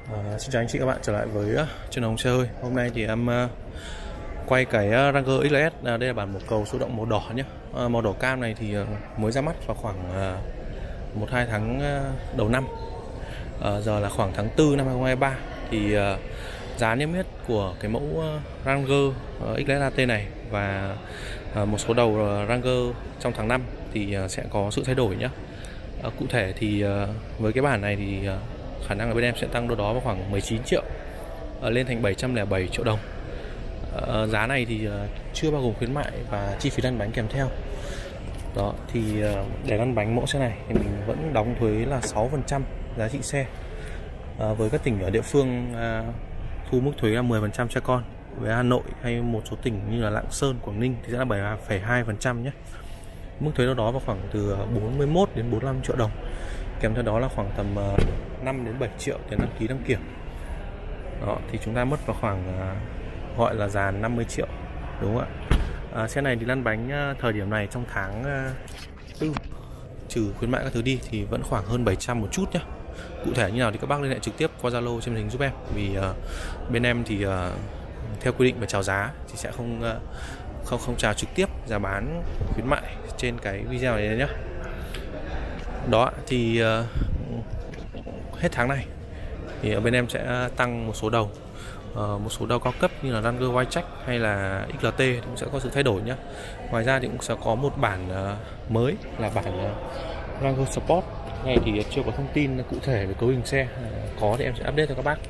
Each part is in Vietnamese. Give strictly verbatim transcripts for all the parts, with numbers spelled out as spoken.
À, xin chào anh chị các bạn trở lại với uh, Chân Hồng Xe Hơi. Hôm nay thì em uh, quay cái uh, Ranger ích ét. À, đây là bản một cầu số động màu đỏ nhé. À, màu đỏ cam này thì uh, mới ra mắt vào khoảng uh, một hai tháng uh, đầu năm. À, giờ là khoảng tháng tư năm hai không hai ba. Thì uh, giá niêm yết của cái mẫu uh, Ranger uh, ích ét a tê này và uh, một số đầu uh, Ranger trong tháng năm thì uh, sẽ có sự thay đổi nhé. À, cụ thể thì uh, với cái bản này thì uh, khả năng là bên em sẽ tăng đâu đó vào khoảng mười chín triệu uh, lên thành bảy trăm lẻ bảy triệu đồng. Uh, giá này thì uh, chưa bao gồm khuyến mại và chi phí lăn bánh kèm theo. Đó thì uh, để lăn bánh mẫu xe này thì mình vẫn đóng thuế là sáu phần trăm giá trị xe. Uh, với các tỉnh ở địa phương uh, thu mức thuế là mười phần trăm cho con. Với Hà Nội hay một số tỉnh như là Lạng Sơn, Quảng Ninh thì sẽ là bảy phẩy hai phần trăm nhé. Mức thuế đó vào khoảng từ bốn mươi mốt đến bốn mươi lăm triệu đồng. Kèm theo đó là khoảng tầm năm đến bảy triệu tiền đăng ký đăng kiểm. Đó thì chúng ta mất vào khoảng gọi là dàn năm mươi triệu, đúng không ạ? À, xe này thì lăn bánh thời điểm này trong tháng tư trừ khuyến mại các thứ đi thì vẫn khoảng hơn bảy trăm một chút nhé. Cụ thể như nào thì các bác liên hệ trực tiếp qua Zalo trên màn hình giúp em, vì uh, bên em thì uh, theo quy định về chào giá thì sẽ không uh, không không chào trực tiếp giá bán khuyến mại trên cái video này nhé. Đó thì uh, hết tháng này thì bên em sẽ tăng một số đầu, uh, một số đầu cao cấp như là Ranger Wildtrak hay là ích lờ tê cũng sẽ có sự thay đổi nhé. Ngoài ra thì cũng sẽ có một bản uh, mới là bản uh, Ranger Sport. Này thì chưa có thông tin cụ thể về cấu hình xe, uh, có thì em sẽ update cho các bác.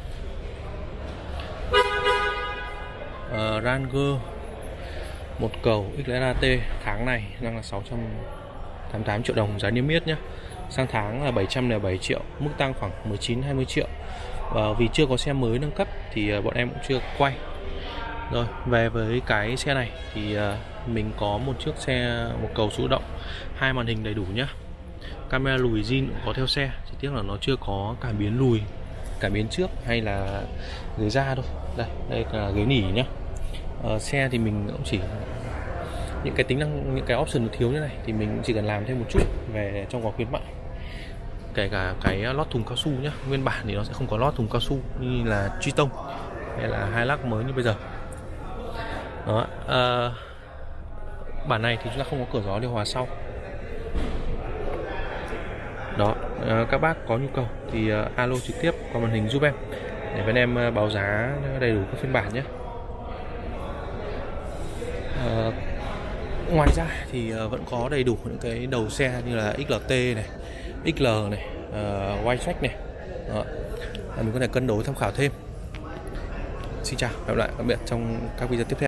uh, Ranger một cầu ích ét a tê tháng này đang là sáu trăm tám mươi tám triệu đồng giá niêm yết nhé. Sang tháng là bảy trăm lẻ bảy triệu, mức tăng khoảng mười chín hai mươi triệu. Và vì chưa có xe mới nâng cấp thì bọn em cũng chưa quay. Rồi, về với cái xe này thì mình có một chiếc xe một cầu số động, hai màn hình đầy đủ nhé. Camera lùi zin cũng có theo xe, chỉ tiếc là nó chưa có cảm biến lùi, cảm biến trước hay là ghế da thôi. Đây, đây là ghế nỉ nhé. Uh, xe thì mình cũng chỉ những cái tính năng, những cái option thiếu như này thì mình chỉ cần làm thêm một chút về trong gói khuyến mại, kể cả cái lót thùng cao su nhá. Nguyên bản thì nó sẽ không có lót thùng cao su như là truy tông hay là Hilux mới như bây giờ. Đó, uh, bản này thì chúng ta không có cửa gió điều hòa sau. Đó, uh, các bác có nhu cầu thì uh, alo trực tiếp qua màn hình giúp em để bên em uh, báo giá đầy đủ các phiên bản nhé. Uh, ngoài ra thì uh, vẫn có đầy đủ những cái đầu xe như là ích lờ tê này, ích lờ này, uh, Wildtrak này. Đó, mình có thể cân đối tham khảo thêm. Xin chào, hẹn gặp lại các bạn trong các video tiếp theo.